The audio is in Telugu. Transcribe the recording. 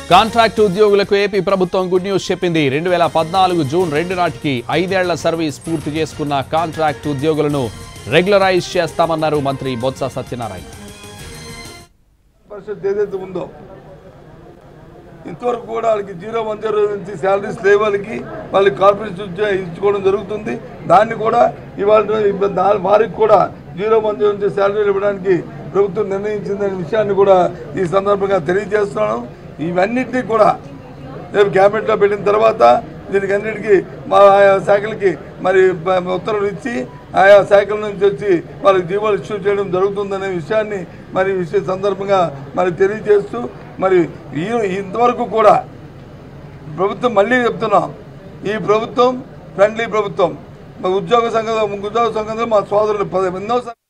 కాంట్రాక్ట్ ఉద్యోగులకు ఏపీ ప్రభుత్వం గుడ్ న్యూస్ చెప్పింది. 2014 జూన్ 2 నాటికి 5 ఏళ్ల సర్వీస్ పూర్తి చేసుకున్న కాంట్రాక్ట్ ఉద్యోగులను రెగ్యులరైజ్ చేస్తామన్నారు మంత్రి బొత్స సత్యనారాయణ. ఏదైతే ఉందో ఇంతవరకు కూడా వాళ్ళకి 010 నుంచి శాలరీస్ లేవల్కి వాళ్ళకి కార్పొరేషన్ ఇచ్చుకోవడం జరుగుతుంది. దాన్ని కూడా ఇవాళ వారికి కూడా 010 నుంచి శాలరీలు ఇవ్వడానికి ప్రభుత్వం నిర్ణయించిందనే విషయాన్ని కూడా ఈ సందర్భంగా తెలియజేస్తున్నాను. ఇవన్నిటినీ కూడా రేపు క్యాబినెట్లో పెట్టిన తర్వాత దీనికి అన్నిటికీ మా ఆయా శాఖలకి మరి ఉత్తర్వులు ఇచ్చి ఆయా శాఖల నుంచి వచ్చి వాళ్ళకి జీవోలు ఇష్యూ చేయడం జరుగుతుందనే విషయాన్ని మరి సందర్భంగా మరి తెలియజేస్తూ మరి ఇంతవరకు కూడా ప్రభుత్వం మళ్ళీ చెప్తున్నాం, ఈ ప్రభుత్వం ఫ్రెండ్లీ ప్రభుత్వం. ఉద్యోగ సంఘంలో మా సోదరులు ఎన్నో